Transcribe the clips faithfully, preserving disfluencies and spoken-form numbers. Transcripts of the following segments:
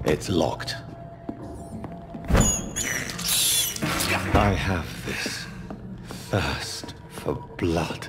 It's locked. I have this thirst for blood.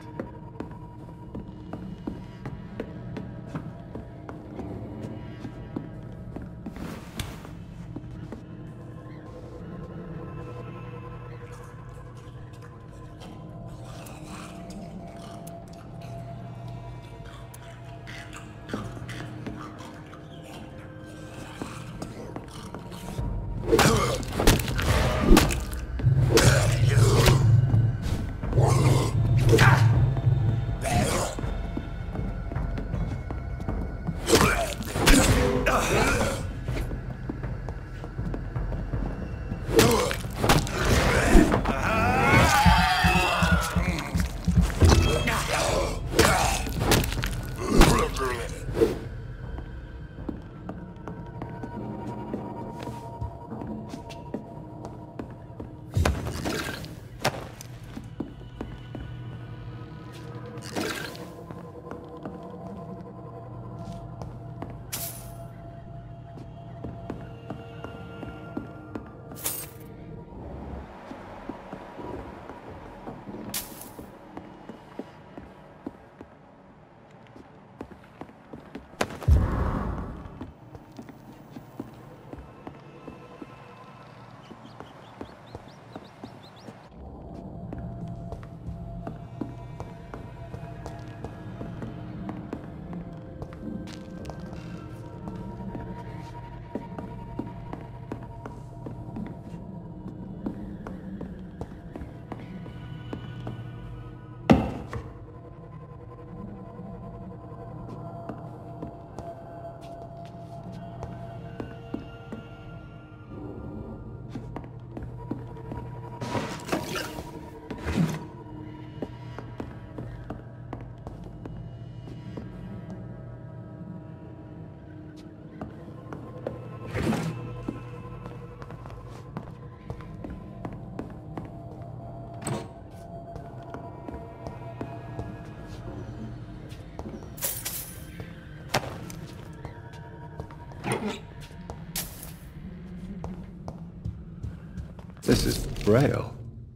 This is Braille.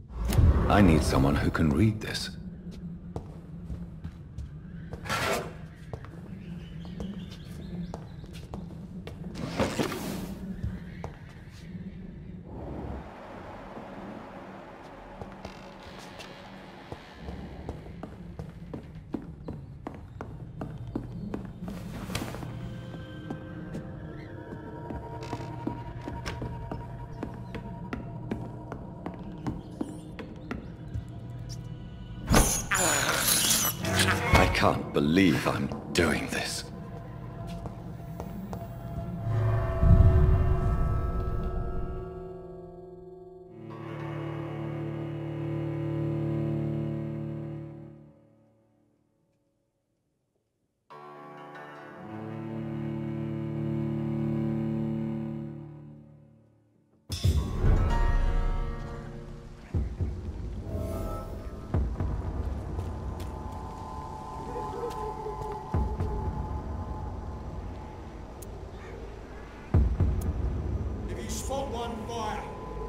I need someone who can read this. I can't believe I'm doing this. One fire.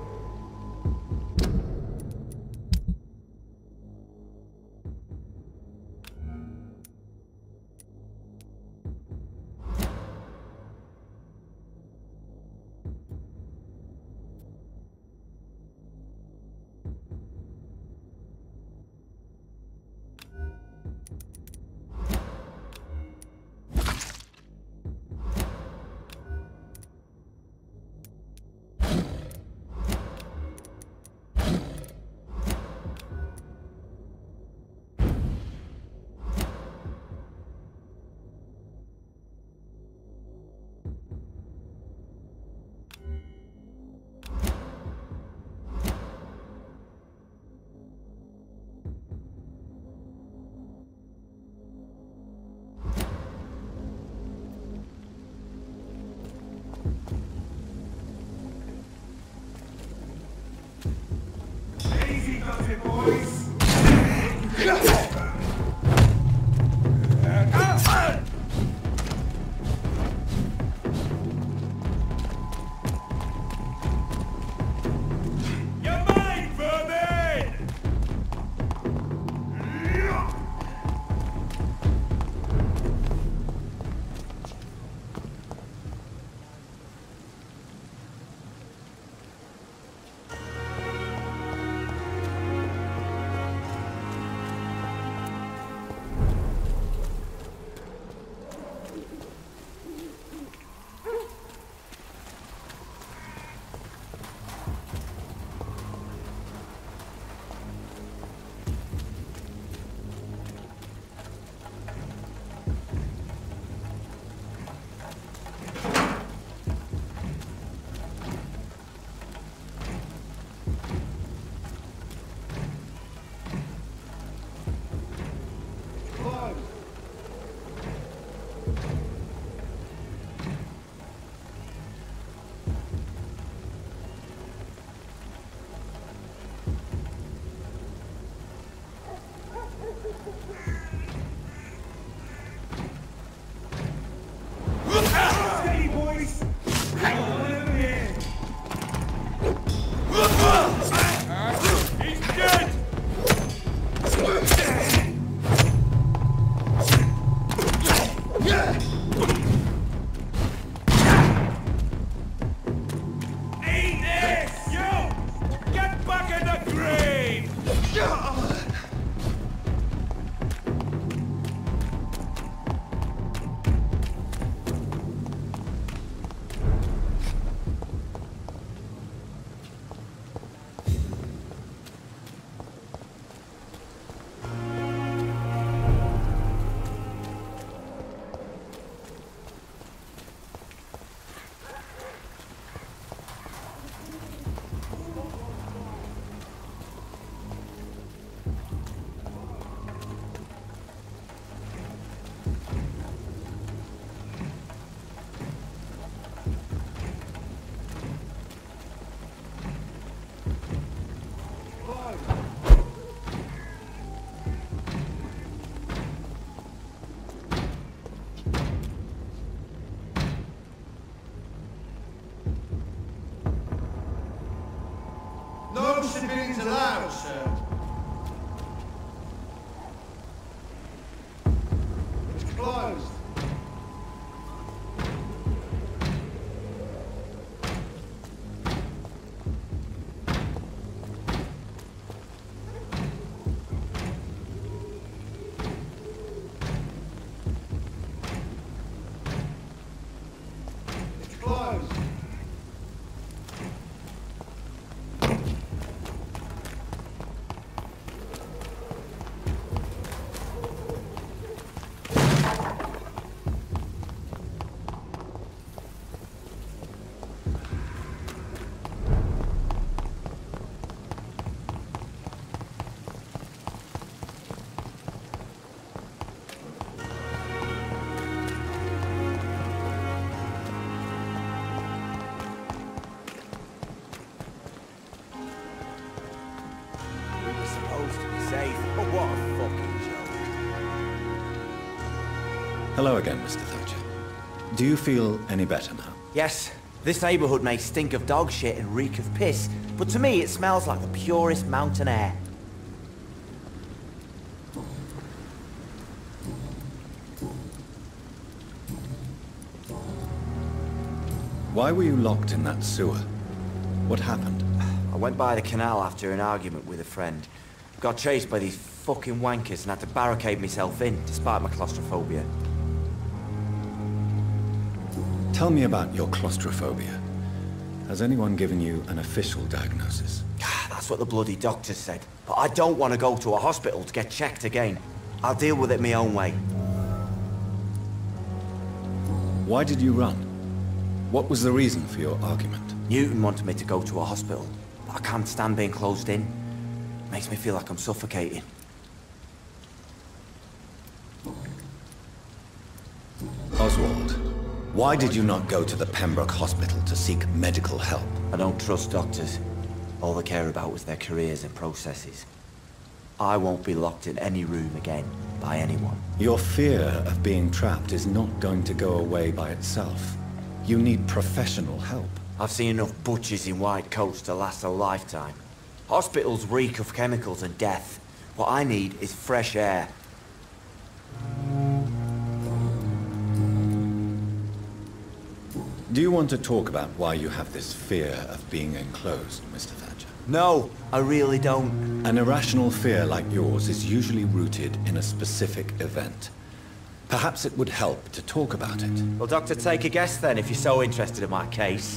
Easy does it, boys. civilians allowed, sir. It's closed. It's closed. We were supposed to be safe, but what a fucking joke. Hello again, Mister Thatcher. Do you feel any better now? Yes, this neighborhood may stink of dog shit and reek of piss, but to me it smells like the purest mountain air. Why were you locked in that sewer? What happened? I went by the canal after an argument with a friend. Got chased by these fucking wankers and had to barricade myself in, despite my claustrophobia. Tell me about your claustrophobia. Has anyone given you an official diagnosis? That's what the bloody doctors said. But I don't want to go to a hospital to get checked again. I'll deal with it my own way. Why did you run? What was the reason for your argument? Newton wanted me to go to a hospital, but I can't stand being closed in. Makes me feel like I'm suffocating. Oswald, why did you not go to the Pembroke Hospital to seek medical help? I don't trust doctors. All they care about was their careers and processes. I won't be locked in any room again by anyone. Your fear of being trapped is not going to go away by itself. You need professional help. I've seen enough butchers in white coats to last a lifetime. Hospitals reek of chemicals and death. What I need is fresh air. Do you want to talk about why you have this fear of being enclosed, Mister Thatcher? No, I really don't. An irrational fear like yours is usually rooted in a specific event. Perhaps it would help to talk about it. Well, Doctor, take a guess then, if you're so interested in my case.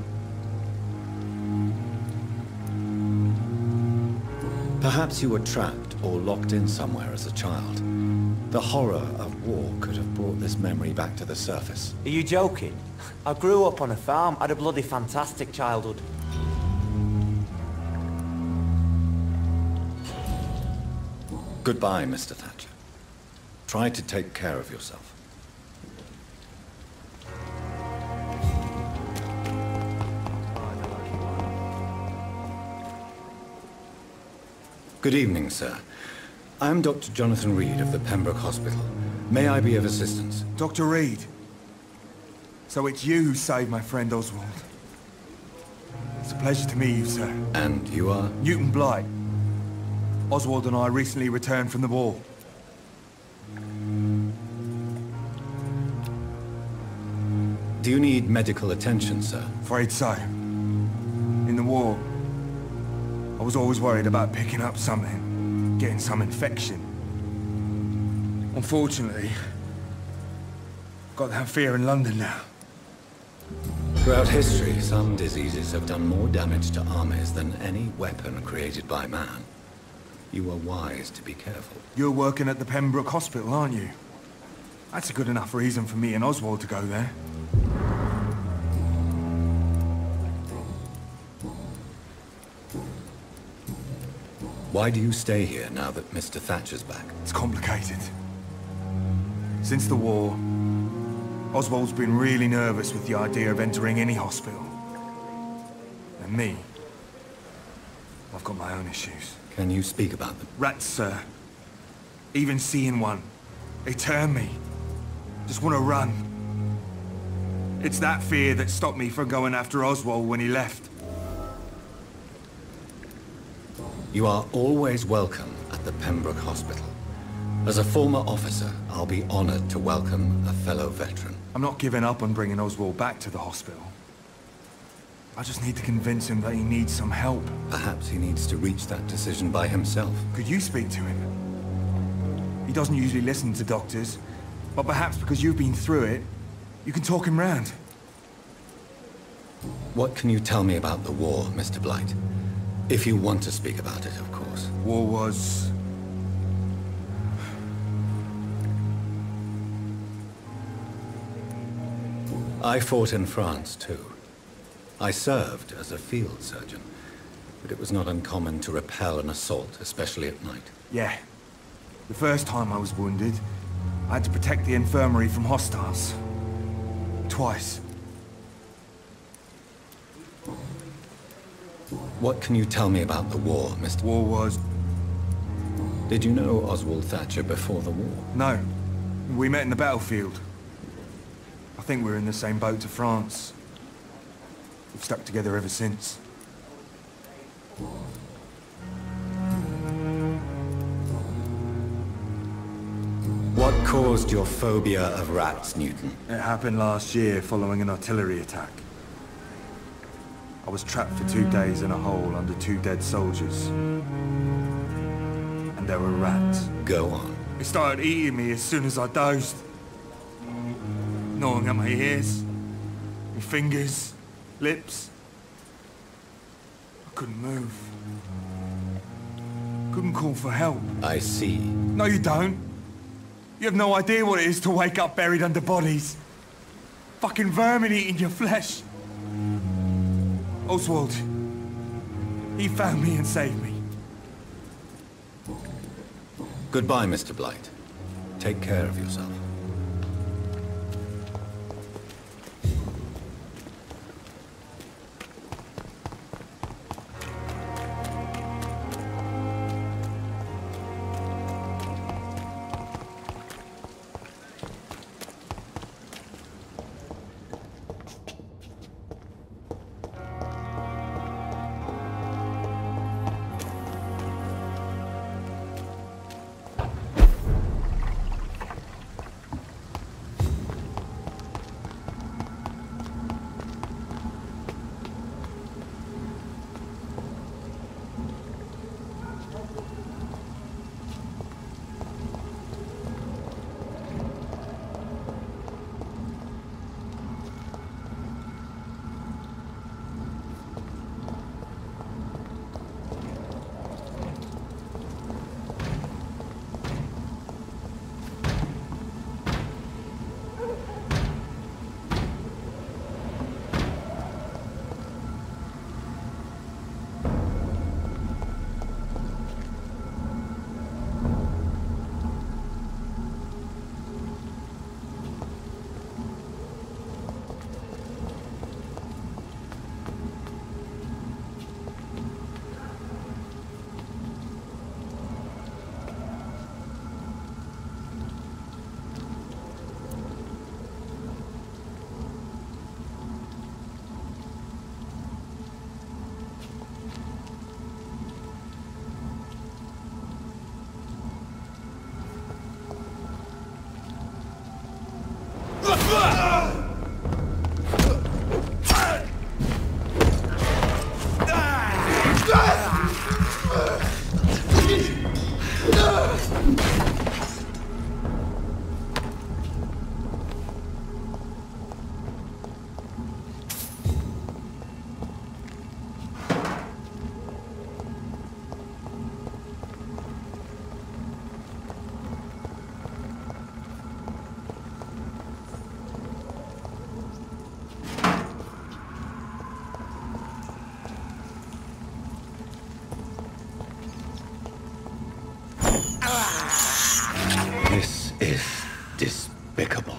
Perhaps you were trapped or locked in somewhere as a child. The horror of war could have brought this memory back to the surface. Are you joking? I grew up on a farm, had a bloody fantastic childhood. Goodbye, Mister Thatcher. Try to take care of yourself. Good evening, sir. I'm Doctor Jonathan Reed of the Pembroke Hospital. May I be of assistance? Doctor Reed. So it's you who saved my friend Oswald. It's a pleasure to meet you, sir. And you are? Newton Blight. Oswald and I recently returned from the war. Do you need medical attention, sir? Afraid so. In the war, I was always worried about picking up something, getting some infection. Unfortunately, I've got that fear in London now. Throughout history, some diseases have done more damage to armies than any weapon created by man. You are wise to be careful. You're working at the Pembroke Hospital, aren't you? That's a good enough reason for me and Oswald to go there. Why do you stay here now that Mister Thatcher's back? It's complicated. Since the war, Oswald's been really nervous with the idea of entering any hospital. And me, I've got my own issues. Can you speak about them? Rats, sir. Even seeing one, they turn me. Just want to run. It's that fear that stopped me from going after Oswald when he left. You are always welcome at the Pembroke Hospital. As a former officer, I'll be honored to welcome a fellow veteran. I'm not giving up on bringing Oswald back to the hospital. I just need to convince him that he needs some help. Perhaps he needs to reach that decision by himself. Could you speak to him? He doesn't usually listen to doctors, but perhaps because you've been through it, you can talk him round. What can you tell me about the war, Mister Blight? If you want to speak about it, of course. War was... I fought in France, too. I served as a field surgeon, but it was not uncommon to repel an assault, especially at night. Yeah. The first time I was wounded, I had to protect the infirmary from hostiles. Twice. What can you tell me about the war, Mister War was... Did you know Oswald Thatcher before the war? No. We met in the battlefield. I think we're in the same boat to France. We've stuck together ever since. What caused your phobia of rats, Newton? It happened last year following an artillery attack. I was trapped for two days in a hole under two dead soldiers. And there were rats. Go on. They started eating me as soon as I dozed. Gnawing at my ears, my fingers, lips. I couldn't move. Couldn't call for help. I see. No, you don't. You have no idea what it is to wake up buried under bodies. Fucking vermin eating your flesh. Oswald. He found me and saved me. Goodbye, Mister Blight. Take care of yourself. This is despicable.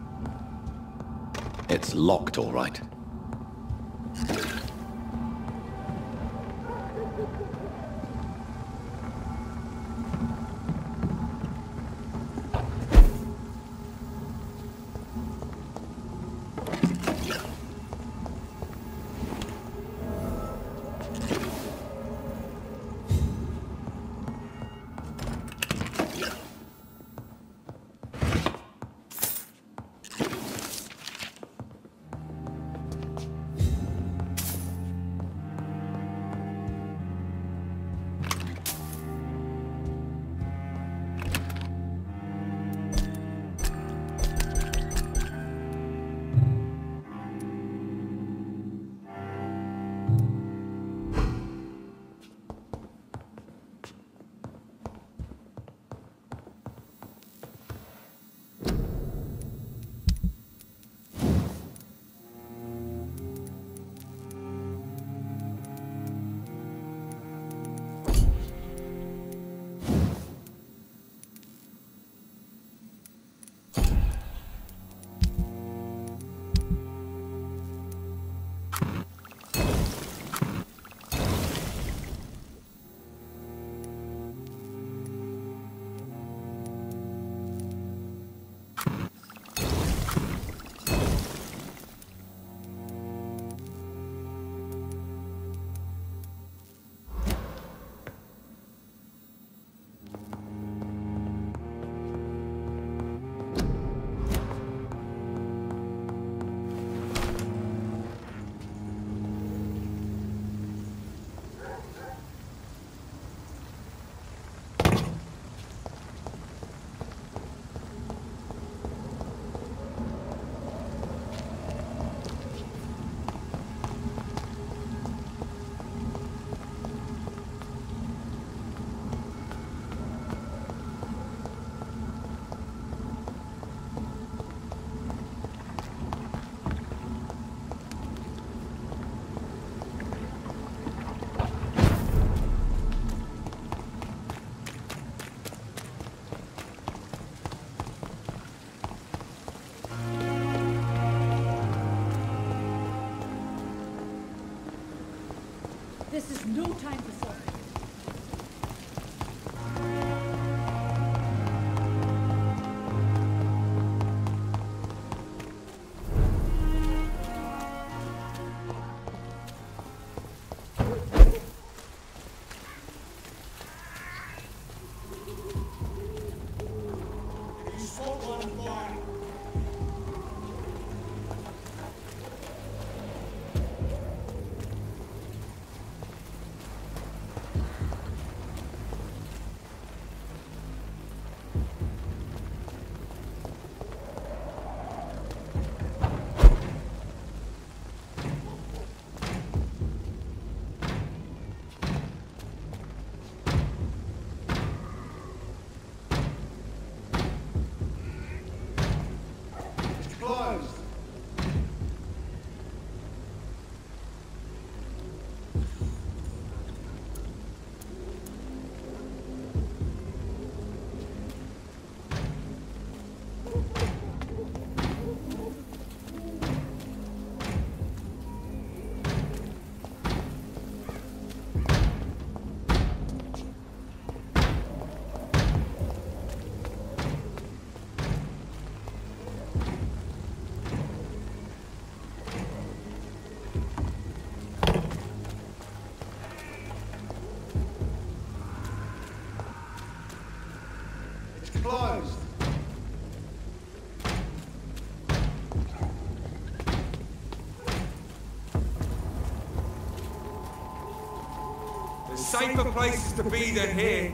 It's locked, all right. This is no time for self. Closed. There's safer places to be than here.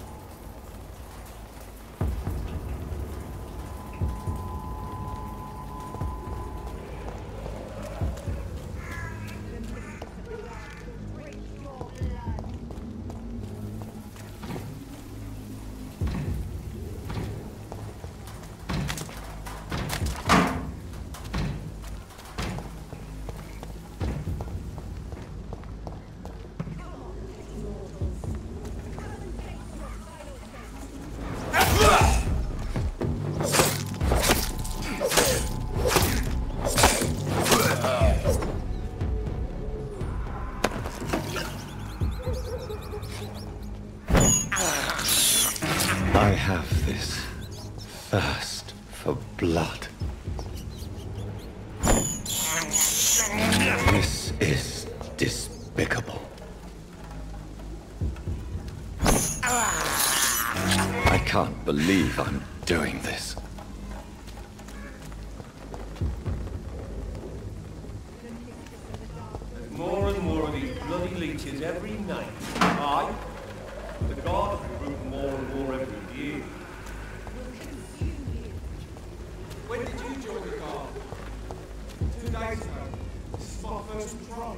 I have this thirst for blood. This is despicable. I can't believe I'm doing this. There's more and more of these bloody leeches every night. Aye. The guards recruit more and more every year. When did you join the guard? Two days ago. This is my first patrol.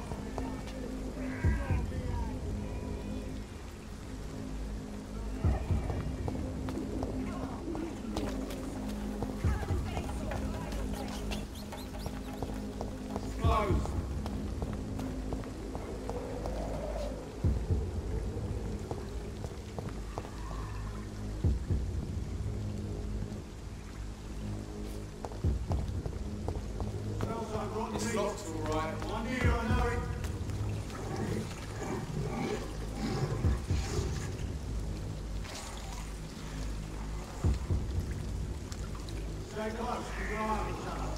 Closed. It's locked, all right. I'm here, I know it. Stay close, keep your eye on each other.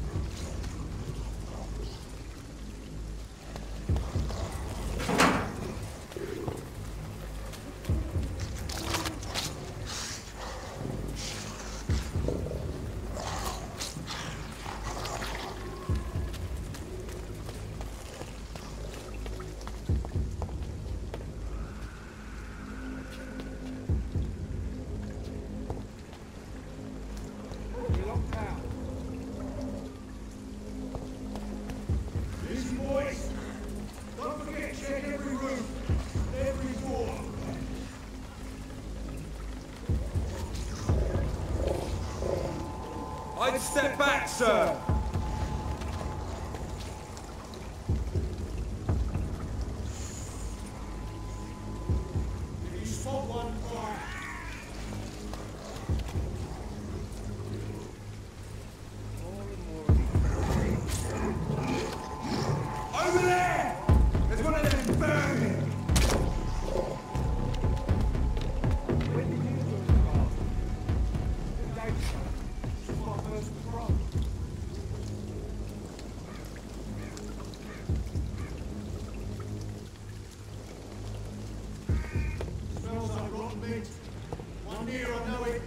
I'd step back, sir. If you spot one, fire. Over there! There's one of them birds! meet. One near, I know it.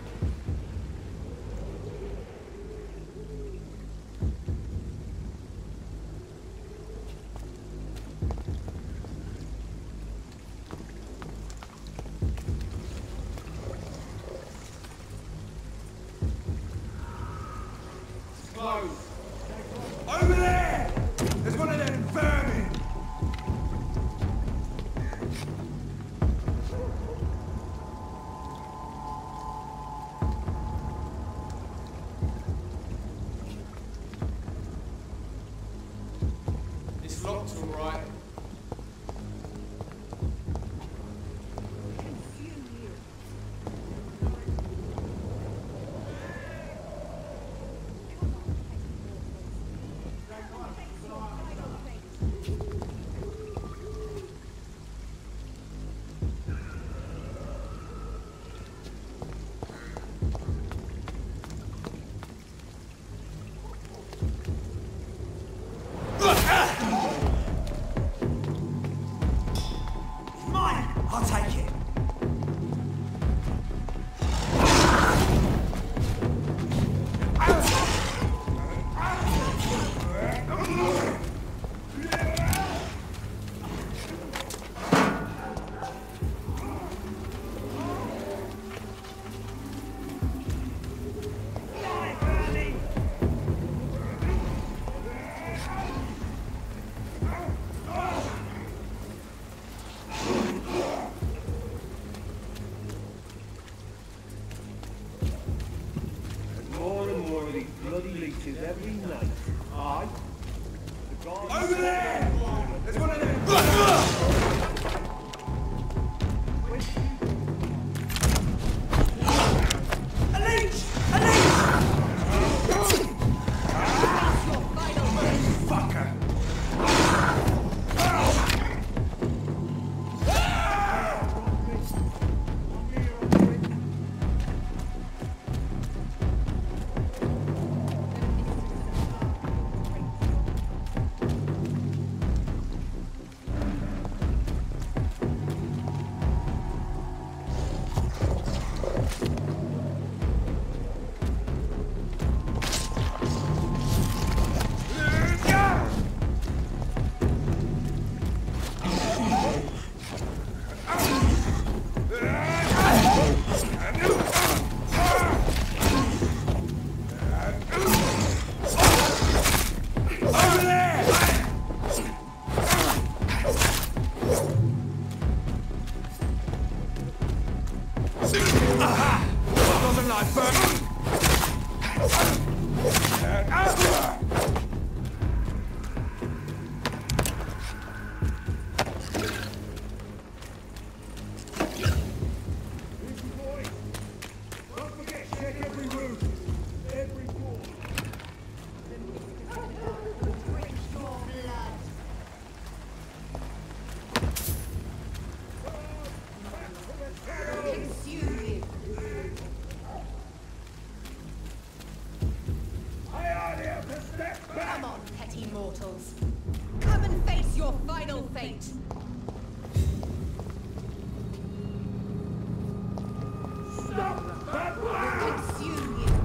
Close. Over there! There's one of them vermin! It's locked, all right. Mine! I'll take it. More and more of these bloody leeches every night. Aye. The guard... Over there! There's one of them... A leech! A leech! Fucker! Doesn't like burn. Don't forget, check every room. Every door. Consume you. Come on, petty mortals. Come and face your final fate. Consume you.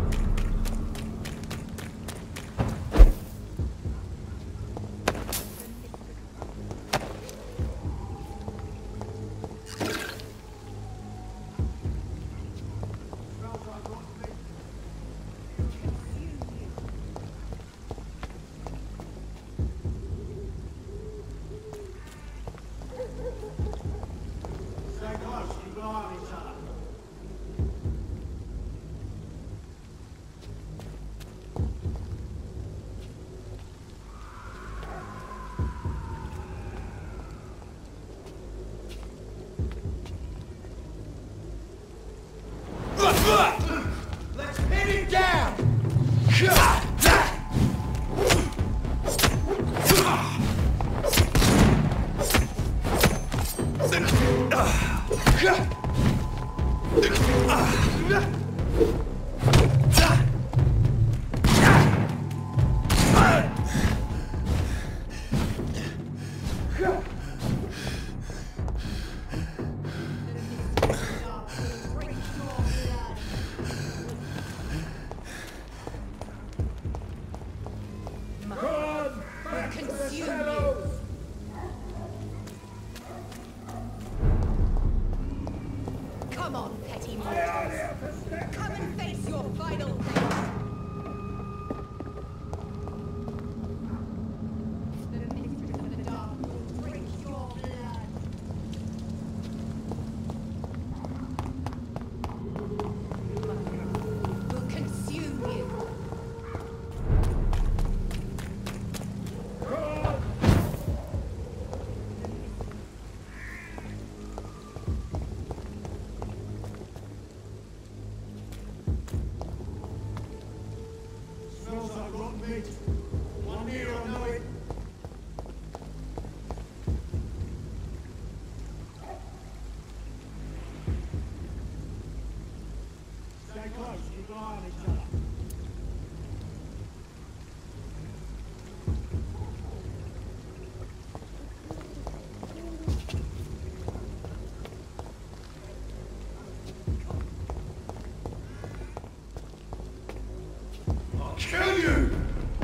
Stay close, keep an eye on each other. Let's pin it down! an eye on each other. I'll kill you!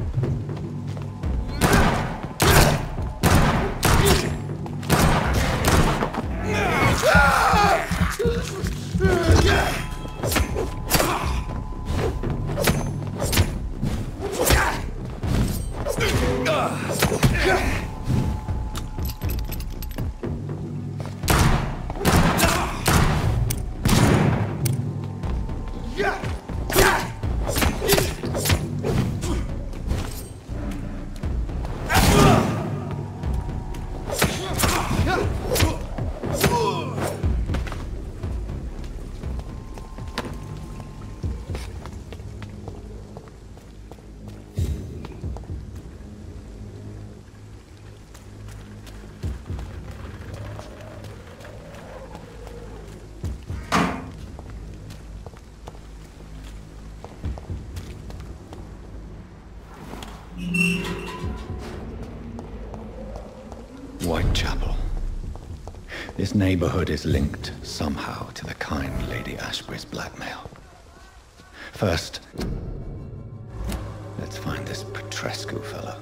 Whitechapel. This neighborhood is linked somehow to the kind Lady Ashbury's blackmail. First, let's find this Petrescu fellow.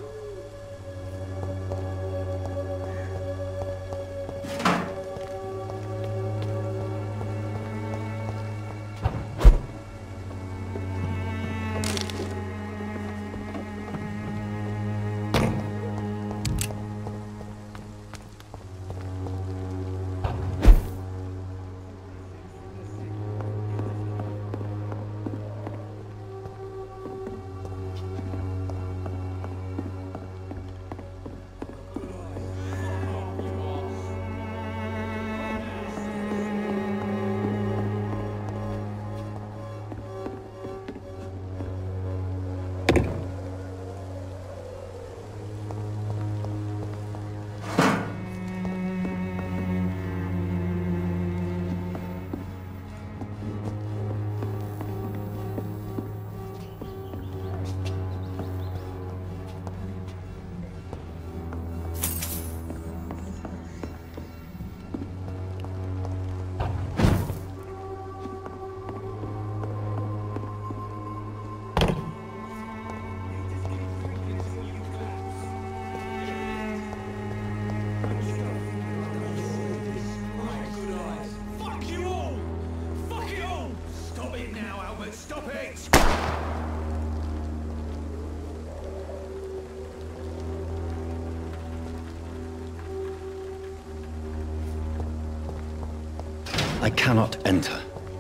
I cannot enter.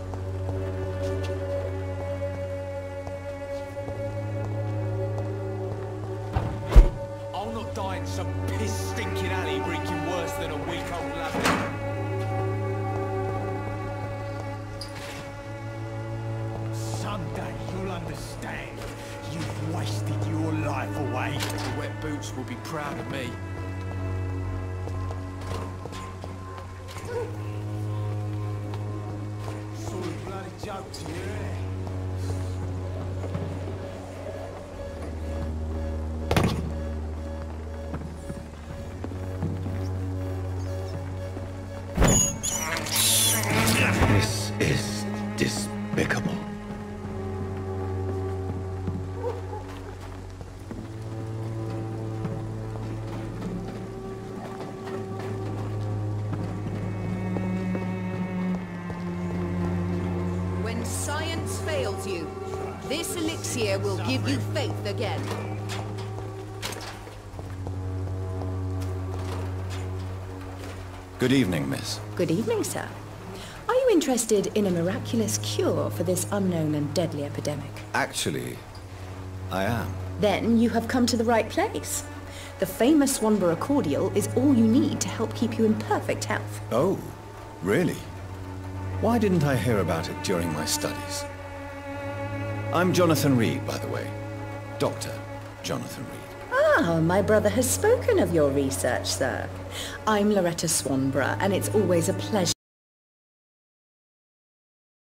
I'll not die in some piss-stinking alley reeking worse than a week-old lavender. Someday you'll understand. You've wasted your life away. The wet boots will be proud of me. Sort of bloody joke to you, eh? This is despicable. When science fails you, this elixir will give you faith again. Good evening, miss. Good evening, sir. Are you interested in a miraculous cure for this unknown and deadly epidemic? Actually, I am. Then you have come to the right place. The famous Swanborough cordial is all you need to help keep you in perfect health. Oh, really? Why didn't I hear about it during my studies? I'm Jonathan Reed, by the way. Doctor Jonathan Reed. Ah, my brother has spoken of your research, sir. I'm Loretta Swanborough, and it's always a pleasure